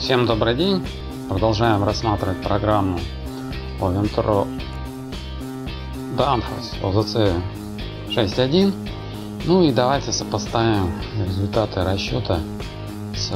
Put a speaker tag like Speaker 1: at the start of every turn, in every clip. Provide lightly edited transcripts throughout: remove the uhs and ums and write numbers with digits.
Speaker 1: Всем добрый день! Продолжаем рассматривать программу по Ventro Danfoss OZC 6.1. Ну и давайте сопоставим результаты расчета с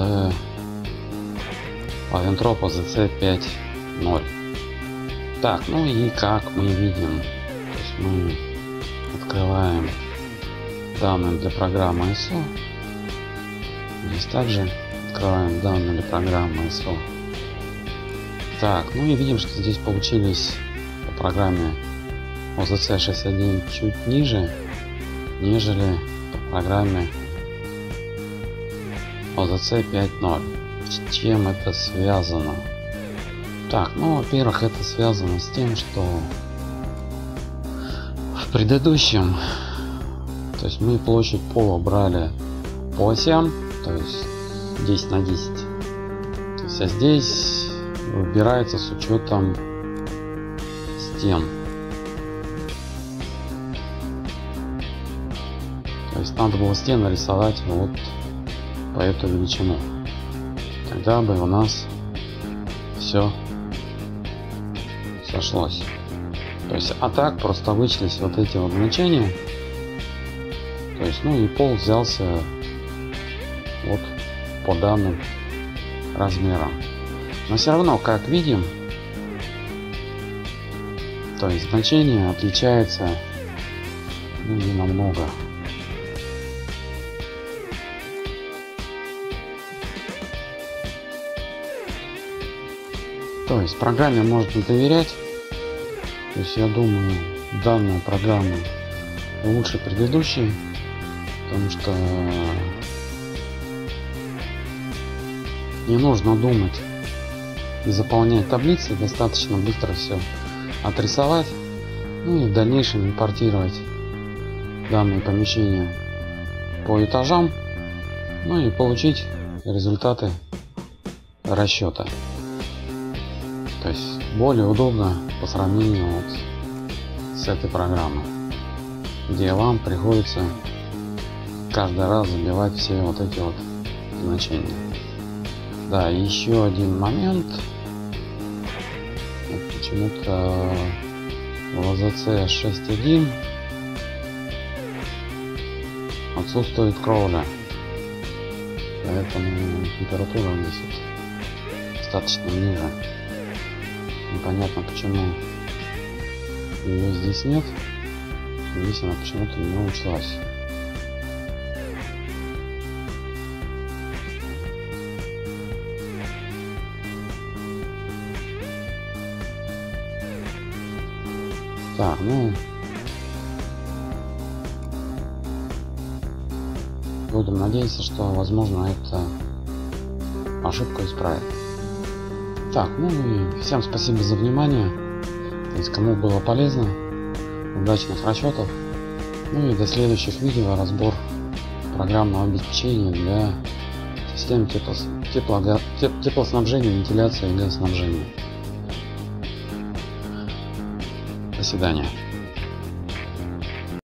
Speaker 1: Ventro OZC 5.0. Так, ну и как мы видим, то есть мы открываем данные для программы ISO. Здесь также открываем данные для программы ISO. Так, ну и видим, что здесь получились по программе OZC 6.1 чуть ниже, нежели по программе OZC 5.0. С чем это связано? Так, ну, во-первых, это связано с тем, что в предыдущем, то есть мы площадь пола брали по осям, то есть 10 на 10. То есть, а здесь выбирается с учетом стен. То есть надо было стены рисовать вот по эту величину. Тогда бы у нас все сошлось. То есть, а так просто вычислить вот эти вот значения. То есть, ну и пол взялся вот по данным размерам. Но все равно, как видим, то есть значение отличается, ну, не намного. То есть программе можно доверять. То есть я думаю, данная программа лучше предыдущей, потому что не нужно думать и заполнять таблицы, достаточно быстро все отрисовать, ну и в дальнейшем импортировать данные помещения по этажам, ну и получить результаты расчета. То есть более удобно по сравнению вот с этой программой, где вам приходится каждый раз забивать все вот эти вот значения. Да, еще один момент. Вот почему-то в OZC 6.1 отсутствует кровля, поэтому температура здесь вот достаточно ниже. Непонятно, почему ее здесь нет. Здесь она почему-то не учлась. Так, ну, будем надеяться, что, возможно, это ошибку исправит. Так, ну и всем спасибо за внимание. То есть, кому было полезно, удачных расчетов. Ну и до следующих видео разбор программного обеспечения для систем теплоснабжения, вентиляции и газоснабжения. До свидания.